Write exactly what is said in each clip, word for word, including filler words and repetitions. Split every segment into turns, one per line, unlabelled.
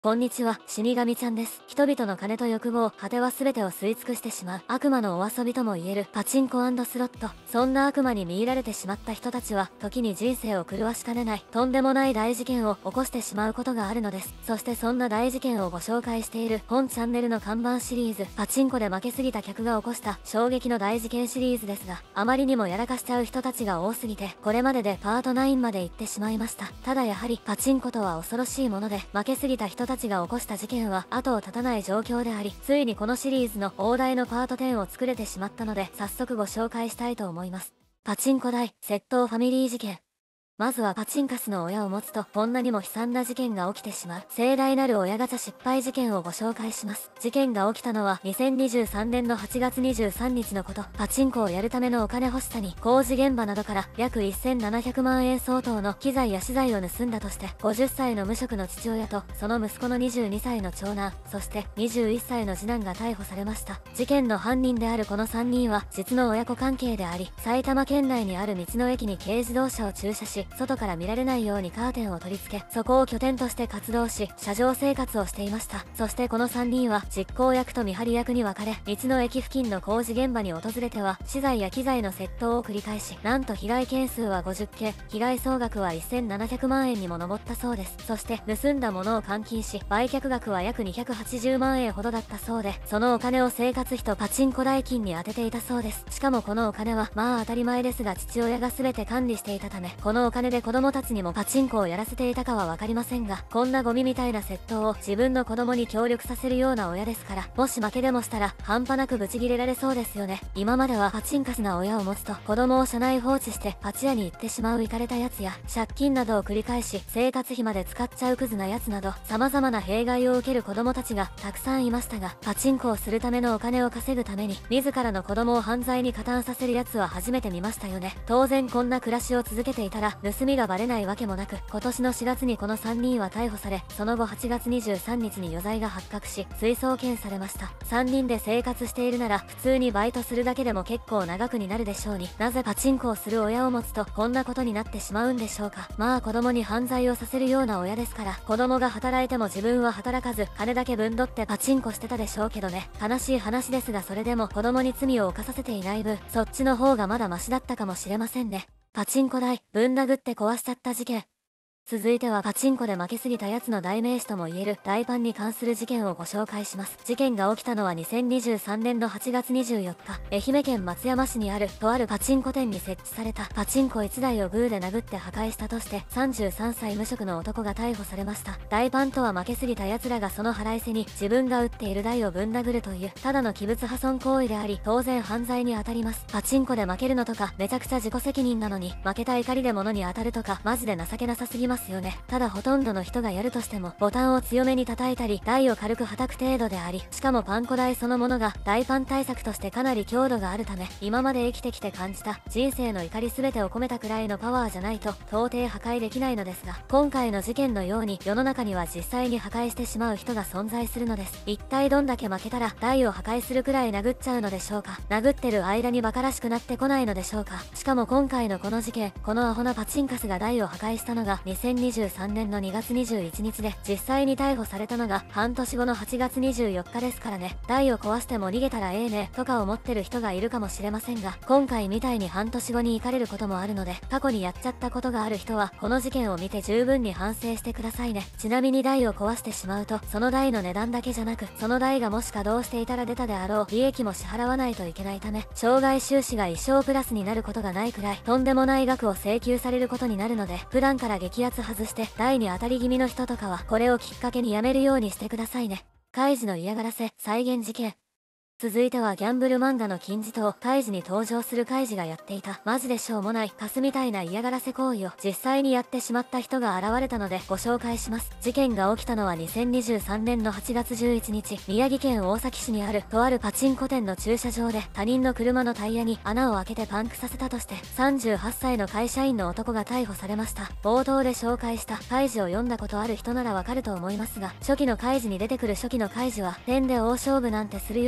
こんにちは、死神ちゃんです。人々の金と欲望、果ては全てを吸い尽くしてしまう悪魔のお遊びとも言えるパチンコ&スロット。そんな悪魔に見入られてしまった人たちは、時に人生を狂わしかねない、とんでもない大事件を起こしてしまうことがあるのです。そしてそんな大事件をご紹介している本チャンネルの看板シリーズ、パチンコで負けすぎた客が起こした衝撃の大事件シリーズですが、あまりにもやらかしちゃう人たちが多すぎて、これまででパートナインまで行ってしまいました。ただやはり、パチンコとは恐ろしいもので、負けすぎた人たちが起こした事件は後を絶たない状況であり、ついにこのシリーズの大台のパートテンを作れてしまったので、早速ご紹介したいと思います。パチンコ台窃盗ファミリー事件。まずはパチンカスの親を持つとこんなにも悲惨な事件が起きてしまう盛大なる親ガチャ失敗事件をご紹介します。事件が起きたのはにせんにじゅうさんねんのはちがつにじゅうさんにちのこと。パチンコをやるためのお金欲しさに工事現場などから約せんななひゃくまんえん相当の機材や資材を盗んだとしてごじゅっさいの無職の父親とその息子のにじゅうにさいの長男、そしてにじゅういっさいの次男が逮捕されました。事件の犯人であるこのさんにんは実の親子関係であり、埼玉県内にある道の駅に軽自動車を駐車し、外から見られないようにカーテンを取り付け、そこを拠点として活動し、車上生活をしていました。そしてこのさんにんは実行役と見張り役に分かれ、道の駅付近の工事現場に訪れては資材や機材の窃盗を繰り返し、なんと被害件数はごじゅっけん、被害総額はせんななひゃくまんえんにも上ったそうです。そして盗んだものを換金し、売却額は約にひゃくはちじゅうまんえんほどだったそうで、そのお金を生活費とパチンコ代金に充てていたそうです。しかもこのお金はまあ当たり前ですが父親が全て管理していたため、このお金で子供たちにもパチンコをやらせていたかは分かりませんが、こんなゴミみたいな窃盗を自分の子供に協力させるような親ですから、もし負けでもしたら半端なくブチギレられそうですよね。今まではパチンカスな親を持つと子供を車内放置してパチ屋に行ってしまうイカれたやつや、借金などを繰り返し生活費まで使っちゃうクズなやつなど、様々な弊害を受ける子供たちがたくさんいましたが、パチンコをするためのお金を稼ぐために自らの子供を犯罪に加担させるやつは初めて見ましたよね。当然こんな暮らしを続けていたら盗みがバレないわけもなく、今年のしがつにこのさんにんは逮捕され、その後はちがつにじゅうさんにちに余罪が発覚し追送検されました。さんにんで生活しているなら普通にバイトするだけでも結構長くになるでしょうに、なぜパチンコをする親を持つとこんなことになってしまうんでしょうか。まあ子供に犯罪をさせるような親ですから、子供が働いても自分は働かず金だけ分取ってパチンコしてたでしょうけどね。悲しい話ですが、それでも子供に罪を犯させていない分、そっちの方がまだマシだったかもしれませんね。パチンコ台ぶん殴って壊しちゃった事件。続いてはパチンコで負けすぎたやつの代名詞ともいえる大パンに関する事件をご紹介します。事件が起きたのはにせんにじゅうさんねんのはちがつにじゅうよっか、愛媛県松山市にあるとあるパチンコ店に設置されたパチンコいちだいをグーで殴って破壊したとしてさんじゅうさんさい無職の男が逮捕されました。大パンとは負けすぎた奴らがその腹いせに自分が打っている台をぶん殴るというただの器物破損行為であり、当然犯罪に当たります。パチンコで負けるのとかめちゃくちゃ自己責任なのに、負けた怒りで物に当たるとかマジで情けなさすぎますよね。ただほとんどの人がやるとしてもボタンを強めに叩いたり台を軽く叩く程度であり、しかもパン粉台そのものが大パン対策としてかなり強度があるため、今まで生きてきて感じた人生の怒り全てを込めたくらいのパワーじゃないと到底破壊できないのですが、今回の事件のように世の中には実際に破壊してしまう人が存在するのです。一体どんだけ負けたら台を破壊するくらい殴っちゃうのでしょうか。殴ってる間にバカらしくなってこないのでしょうか。しかも今回のこの事件、このアホなパチンカスが台を破壊したのがにせんにじゅうさんねんのにがつにじゅういちにちで、実際に逮捕されたのが半年後のはちがつにじゅうよっかですからね。台を壊しても逃げたらええねとか思ってる人がいるかもしれませんが、今回みたいに半年後に行かれることもあるので、過去にやっちゃったことがある人はこの事件を見て十分に反省してくださいね。ちなみに台を壊してしまうと、その台の値段だけじゃなく、その台がもし稼働していたら出たであろう利益も支払わないといけないため、障害収支が一生プラスになることがないくらいとんでもない額を請求されることになるので、普段から激アツ外して台に当たり気味の人とかはこれをきっかけにやめるようにしてくださいね。カイジの嫌がらせ再現事件。続いてはギャンブル漫画の金字塔カイジに登場するカイジがやっていたマジでしょうもないカスみたいな嫌がらせ行為を実際にやってしまった人が現れたのでご紹介します。事件が起きたのはにせんにじゅうさんねんのはちがつじゅういちにち、宮城県大崎市にあるとあるパチンコ店の駐車場で他人の車のタイヤに穴を開けてパンクさせたとしてさんじゅうはっさいの会社員の男が逮捕されました。冒頭で紹介したカイジを読んだことある人ならわかると思いますが、初期のカイジに出てくる初期のカイジはペンで大勝負なんてするようなやつ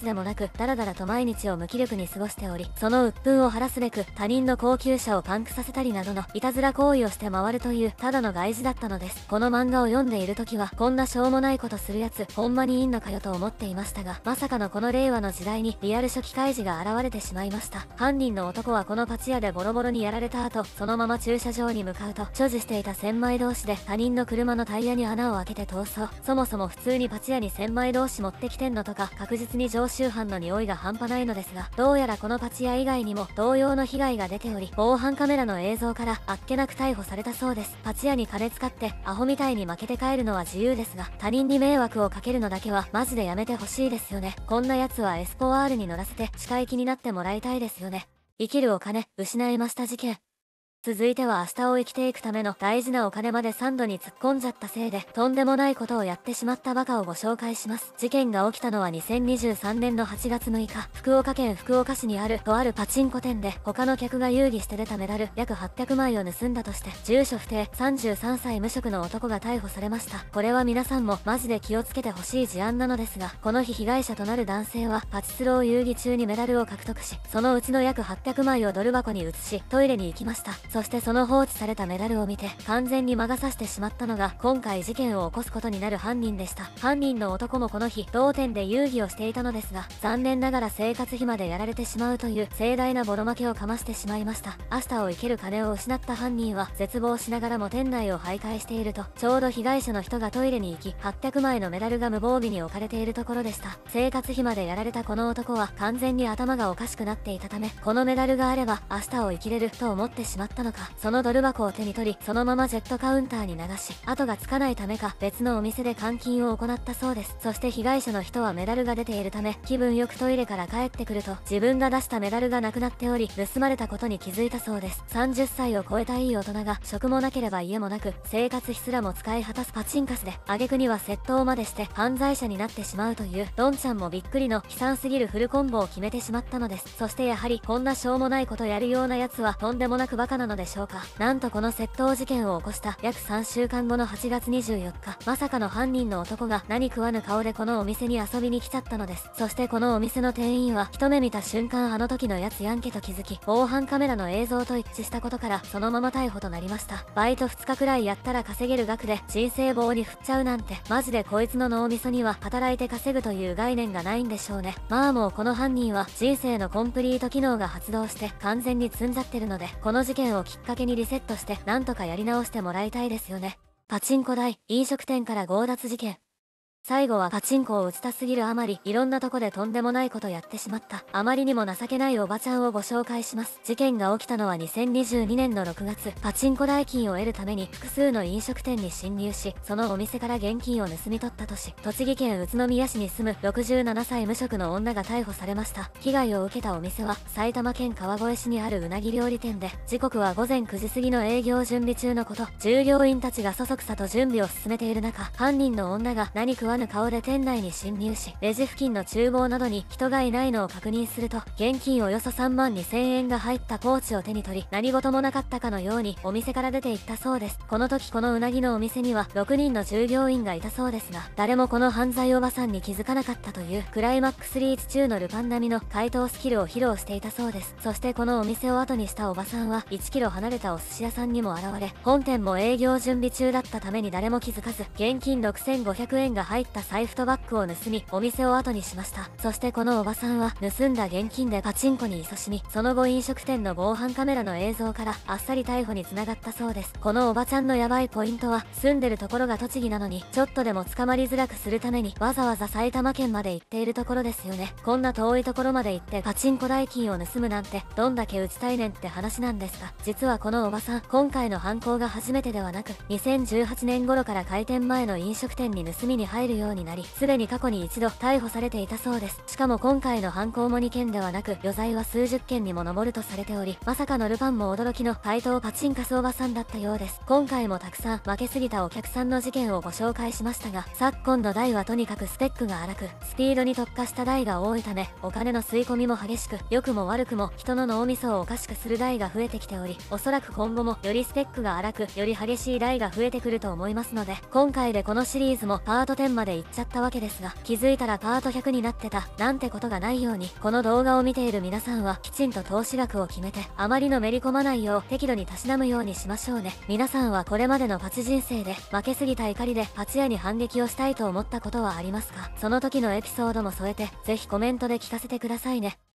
つでもなくダラダラと毎日を無気力に過ごしており、その鬱憤を晴らすべく他人の高級車をパンクさせたりなどのいたずら行為をして回るというただの外事だったのです。この漫画を読んでいる時は、こんなしょうもないことするやつほんまにいいのかよと思っていましたが、まさかのこの令和の時代にリアル初期開示が現れてしまいました。犯人の男はこのパチ屋でボロボロにやられた後、そのまま駐車場に向かうと、所持していた千枚同士で他人の車のタイヤに穴を開けて逃走。そもそも普通にパチ屋に千枚同士持ってきてんのとか、確実に常習犯の匂いが半端ないのですが、どうやらこのパチ屋以外にも同様の被害が出ており、防犯カメラの映像からあっけなく逮捕されたそうです。パチ屋に金使ってアホみたいに負けて帰るのは自由ですが、他人に迷惑をかけるのだけはマジでやめてほしいですよね。こんなやつはエスポアールに乗らせて視界気になってもらいたいですよね。生きるお金失いました事件。続いては明日を生きていくための大事なお金までサンドに突っ込んじゃったせいでとんでもないことをやってしまったバカをご紹介します。事件が起きたのはにせんにじゅうさんねんのはちがつむいか、福岡県福岡市にあるとあるパチンコ店で他の客が遊戯して出たメダル約はっぴゃくまいを盗んだとして住所不定さんじゅうさんさい無職の男が逮捕されました。これは皆さんもマジで気をつけてほしい事案なのですが、この日被害者となる男性はパチスロを遊戯中にメダルを獲得し、そのうちの約はっぴゃくまいをドル箱に移しトイレに行きました。そしてその放置されたメダルを見て完全に魔が差してしまったのが今回事件を起こすことになる犯人でした。犯人の男もこの日同店で遊戯をしていたのですが、残念ながら生活費までやられてしまうという盛大なボロ負けをかましてしまいました。明日を生きる金を失った犯人は絶望しながらも店内を徘徊していると、ちょうど被害者の人がトイレに行きはっぴゃくまいのメダルが無防備に置かれているところでした。生活費までやられたこの男は完全に頭がおかしくなっていたため、このメダルがあれば明日を生きれると思ってしまったのか、そのドル箱を手に取りそのままジェットカウンターに流し、後がつかないためか別のお店で換金を行ったそうです。そして被害者の人はメダルが出ているため気分よくトイレから帰ってくると、自分が出したメダルがなくなっており盗まれたことに気づいたそうです。さんじゅっさいを超えたいい大人が職もなければ家もなく生活費すらも使い果たすパチンカスで、挙句には窃盗までして犯罪者になってしまうという、ドンちゃんもびっくりの悲惨すぎるフルコンボを決めてしまったのです。そしてやはりこんなしょうもないことやるようなやつはとんでもなくバカなのでしょうか。なんとこの窃盗事件を起こした約さんしゅうかんごのはちがつにじゅうよっか、まさかの犯人の男が何食わぬ顔でこのお店に遊びに来ちゃったのです。そしてこのお店の店員は一目見た瞬間あの時のやつやんけと気づき、防犯カメラの映像と一致したことからそのまま逮捕となりました。バイトふつかくらいやったら稼げる額で人生棒に振っちゃうなんて、マジでこいつの脳みそには働いて稼ぐという概念がないんでしょうね。まあもうこの犯人は人生のコンプリート機能が発動して完全に積んじゃってるので、この事件をきっかけにリセットしてなんとかやり直してもらいたいですよね。パチンコ台、飲食店から強奪事件。最後はパチンコを打ちたすぎるあまりいろんなとこでとんでもないことやってしまったあまりにも情けないおばちゃんをご紹介します。事件が起きたのはにせんにじゅうにねんのろくがつ、パチンコ代金を得るために複数の飲食店に侵入し、そのお店から現金を盗み取ったとし、栃木県宇都宮市に住むろくじゅうななさい無職の女が逮捕されました。被害を受けたお店は埼玉県川越市にあるうなぎ料理店で、時刻はごぜんくじ過ぎの営業準備中のこと。従業員たちがそそくさと準備を進めている中、犯人の女が何食わぬ顔で店内に侵入し、レジ付近の厨房などに人がいないのを確認すると、現金およそさんまんにせんえんが入ったポーチを手に取り、何事もなかったかのようにお店から出て行ったそうです。この時このうなぎのお店にはろくにんの従業員がいたそうですが、誰もこの犯罪おばさんに気づかなかったという、クライマックスリーチ中のルパン並みの怪盗スキルを披露していたそうです。そしてこのお店を後にしたおばさんはいちキロ離れたお寿司屋さんにも現れ、本店も営業準備中だったために誰も気づかず、現金ろくせんごひゃくえんが入った財布とバッグを盗みお店を後にしました。そしてこのおばさんは盗んだ現金でパチンコに勤しみ、その後飲食店の防犯カメラの映像からあっさり逮捕につながったそうです。このおばちゃんのヤバいポイントは、住んでるところが栃木なのにちょっとでも捕まりづらくするためにわざわざ埼玉県まで行っているところですよね。こんな遠いところまで行ってパチンコ代金を盗むなんてどんだけ打ちたいねんって話なんですが、実はこのおばさん今回の犯行が初めてではなく、にせんじゅうはちねん頃から開店前の飲食店に盗みに入るようになり、すでに過去に一度逮捕されていたそうです。しかも今回の犯行もにけんではなく余罪は数十件にも上るとされており、まさかのルパンも驚きの怪盗パチンカスおばさんだったようです。今回もたくさん負けすぎたお客さんの事件をご紹介しましたが、昨今の台はとにかくスペックが荒くスピードに特化した台が多いため、お金の吸い込みも激しく、良くも悪くも人の脳みそをおかしくする台が増えてきており、おそらく今後もよりスペックが荒くより激しい台が増えてくると思いますので、今回でこのシリーズもパートじゅうまで行っちゃったわけですが、気づいたらパートひゃくになってたなんてことがないように、この動画を見ている皆さんはきちんと投資額を決めて、あまりのめり込まないよう適度にたしなむようにしましょうね。皆さんはこれまでのパチ人生で負けすぎた怒りでパチ屋に反撃をしたいと思ったことはありますか？その時のエピソードも添えてぜひコメントで聞かせてくださいね。